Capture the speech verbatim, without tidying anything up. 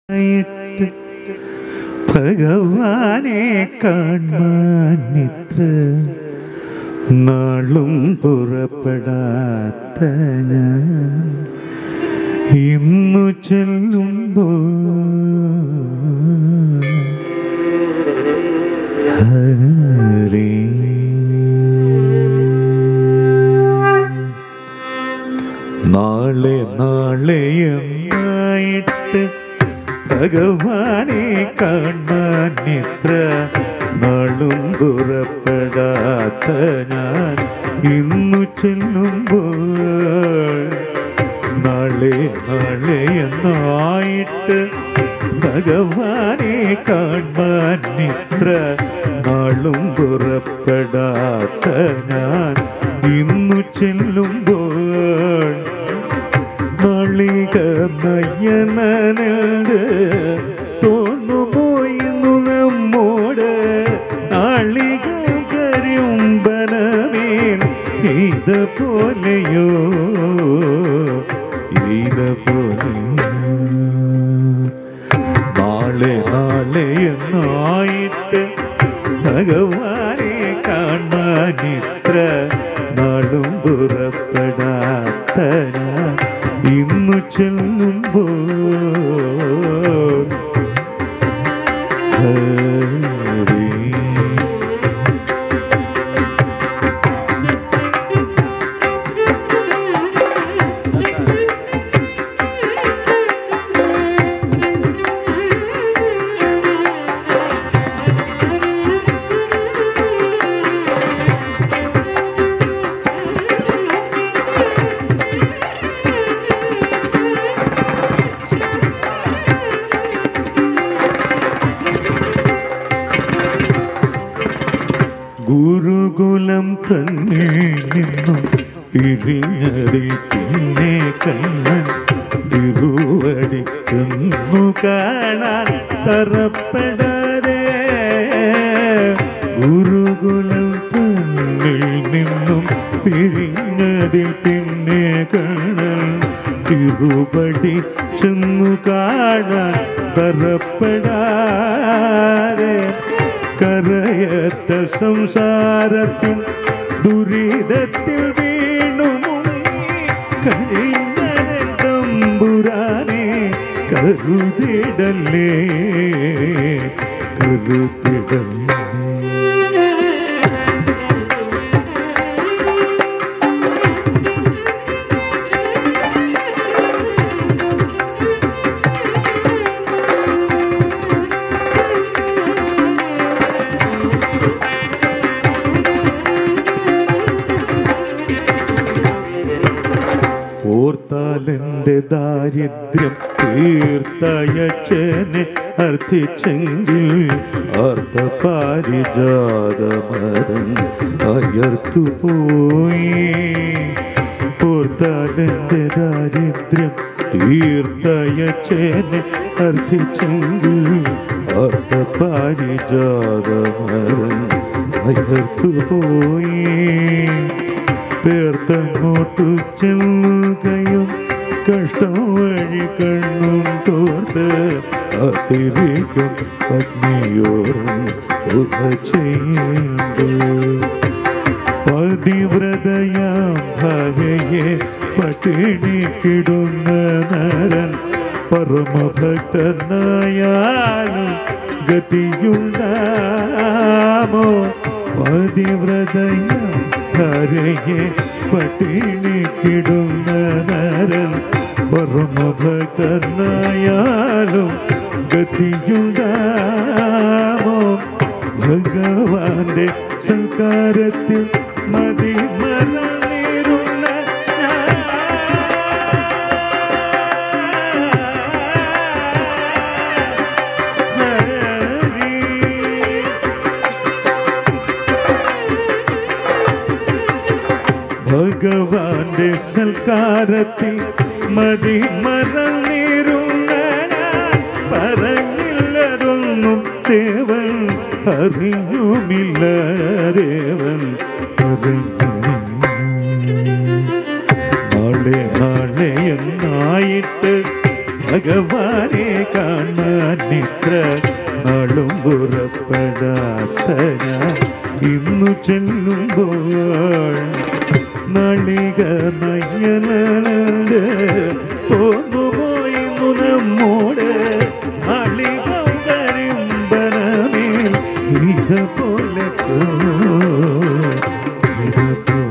ഭഗവാനെ കാണാൻ ഇത്ര നാളും പുറപ്പെടാത്ത ഞാൻ ഇന്നു ചെല്ലുമ്പോൾ ഹരി നാളെ നാളെ എന്നായിട്ട് ഭഗവാനെ കാണാൻ ഇത്ര നാളും പുറപ്പെടാത്ത ഞാൻ ഇന്നു ചെല്ലുമ്പോൾ നാളെ നാളെ എന്നായിട്ട് ഭഗവാനെ കാണാൻ ഇത്ര നാളും പുറപ്പെടാത്ത ഞാൻ ഇന്നു ചെല്ലുമ്പോൾ നാളിക നയനനുണ്ട് തോന്നുപോയിന്നു നമ്മോട് നാളിക കരിമ്പനമേൽ ഇതുപോലെയോ ഇതുപോലെയോ നാളെ നാളെ എന്നായിട്ട് ഭഗവാനെ കാണാൻ ഇത്ര നാളും പുറപ്പെടാത്ത ഞാൻ ഇന്നു ചെല്ലുമ്പോൾ ഹരി ഗുരുകുലം തന്നിൽ നിന്നും പിരിഞ്ഞതിൽ പിന്നെ കണ്ണൻ തിരുവടി എന്നു കാണാൻ തറപ്പെടാതെ ഗുരുകുലം തന്നിൽ നിന്നും പിരിഞ്ഞതിൽ പിന്നെ കണ്ണൻ തിരുവടി ചെന്നു കാണാൻ തറപ്പെടാതെ കരയറ്റ സംസാരത്തിൽ ദുരിതത്തിൽ വീണു കഴിഞ്ഞ തമ്പുരാനെ കരുതിടല്ലേ കരുതിടല്ലേ ഓർത്താലെന്റെ ദാരിദ്ര്യം തീർത്തയച്ചനെ അർത്ഥിച്ചെങ്കിൽ അർത്ഥപാരിജാതമരൻ അയർത്തുപോയി ഓർത്താലെന്റെ ദാരിദ്ര്യം തീർത്തയച്ചനെ അർത്ഥിച്ചെങ്കിൽ അർത്ഥപാരിജാതമരൻ അയർത്തുപോയി പേർത്തങ്ങോട്ടു ചെല്ലുകയും കഷ്ടം വഴി കണ്ണും തോർത്ത് കാത്തിരിക്കും അഗ്നിയോറും ഉറ ചെയ്യേണ്ടു പതിവ്രതയാം ഭാര്യയെ പട്ടിണിക്കിടുന്ന നരൻ പരമഭക്തനായാലും ഗതിയുണ്ടാമോ പതിവ്രതയാം ഭാര്യയെ പട്ടിണിക്കിടുന്ന നരൻ പരമഭക്തനായാലും ഗതിയുണ്ടാമോ ഭഗവാന്റെ സൽക്കാരത്തിൽ മതി മറന്നിരുന്ന ഭഗവാന്റെ സൽക്കാരത്തിൽ മതി മറന്നിരുന്ന പറഞ്ഞില്ലതൊന്നും ദേവൻ അറിഞ്ഞുമില്ല ദേവൻ അറിഞ്ഞു നാളെ നാളെ എന്നായിട്ട് ഭഗവാനെ കാണാൻ ഇത്ര നാളും പുറപ്പെടാത്ത ഞാൻ ഇന്നു ചെല്ലുമ്പോൾ നളിക നയ്യനുണ്ട് തോന്നുപോയിന്നു നമ്മോട് നളിക കരിമ്പനമേൽ ഇതുപോലെ ഇതുപോലെ